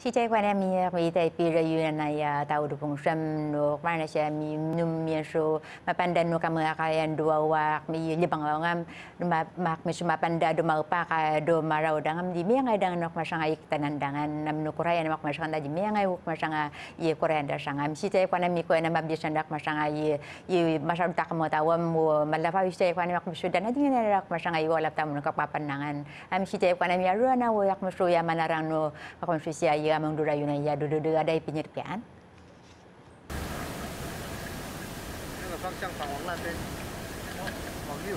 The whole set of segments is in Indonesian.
Sijay kwana mi tay pira yun na ya tao do pong sam no kwana siya mi num mi so mapandan no kama kayan dua wak mi libang ngam mak mi sumapanda do magpa ka do maraw dangam di mi ngai dang nok masanga itanandangan nam no korean mak masanga di mi ngai uk masanga ye korean da sangam sijay kwana mi ko na mabdisan dak masanga ye masal tak mo tawam mo malafa sijay kwana mak sudan di na rak masanga i wala tam no kapapanangan am sijay kwana mi ru na wo yak musu ya manarang no makonfisia amang dura yun ya do ada penyerpian. 那个方向反往那边，往右。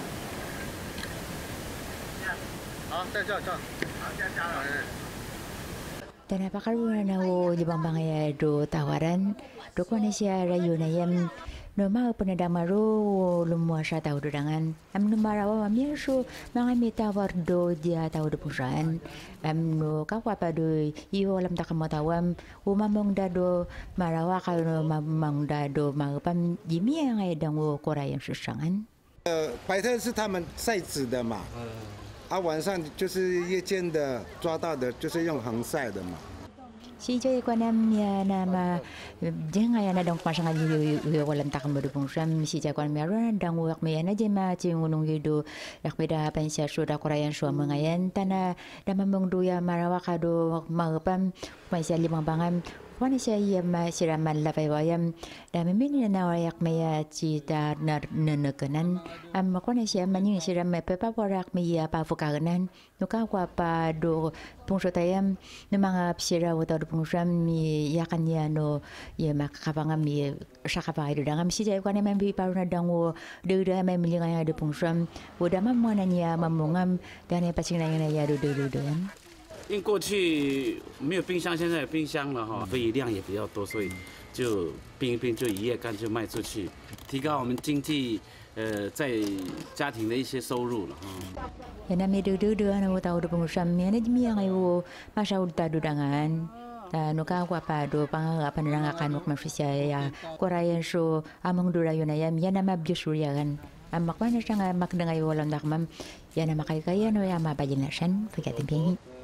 好，再叫。好，加了。 Dan apakah na wo libang bangaya do tawaran do ko na siya rayo na yam no ma penadamaru lumwa sa tao do dangan am no marawa mamiso mga mi tawar do dia tao do pusan am no kapwa do iyo lam takamotawam umamong da do marawa ka no mamang da do magpam jimi ang dang wo korayan susangan 白特是他们晒纸的嘛，晚上就是夜间的抓到的，就是用横晒的嘛。 Si Joy ko ya nama jangan ya nadang pasang aja walam tak mendukung sam si Joy ko meron nadang wak me na jema cingunung gitu yak beda pensia sudah korean suami ngayan tanah damang duya marawakado magpam pensia limang bangam Wana siya iya siraman lapay wayam dami mini na wayak maya cita nanakanan am makwana siya manying siramay pepawarak maya pafukaganan nuka kwa pa do pungso tayam no mga psira wata do pungsam mi yakan niya no ya makakapangam mi sakapay do dangam siya kwa naman bi paru na dango do may milingan do pungsam wada mamwana niya mamungam dani pasing na yun na yado do 因为过去没有冰箱，现在有冰箱了哈，所以量也比较多，所以就冰一冰就一夜干就卖出去，提高我们经济在家庭的一些收入了哈。 Yan na may dududuan na tao do pangusam yan na jimiya ngayo masaud ta dudangan. No ka kwa pa do pangapan na kanok mafisya ya korayan so amang durayo na yan na mabjusuryagan. Amak man na siya nga makdangay walang dakmam yan na makaykaya no ya mabajin na siyan pagkating